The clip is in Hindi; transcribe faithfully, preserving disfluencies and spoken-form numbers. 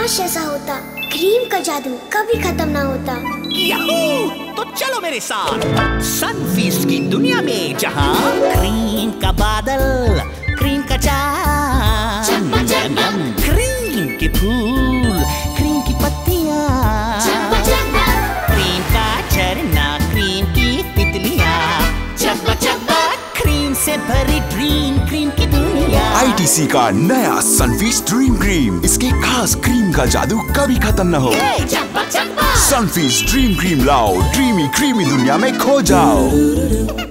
काश ऐसा होता, क्रीम का जादू कभी खत्म ना होता। याहू! तो चलो मेरे साथ सनफीस्ट की दुनिया में, जहाँ क्रीम का बादल, क्रीम का चांद, क्रीम के फूल, क्रीम की पत्तियाँ, क्रीम का झरना, क्रीम की तितलियाँ, चब्बा चब्बा क्रीम से भरी ड्रीम क्रीम की दुनिया। आई टी सी का नया सनफीस्ट ड्रीम क्रीम, इसके खास क्रीम का जादू कभी खत्म न हो। चब्बा चब्बा सनफीस्ट ड्रीम क्रीम लाओ, ड्रीमी क्रीमी दुनिया में खो जाओ।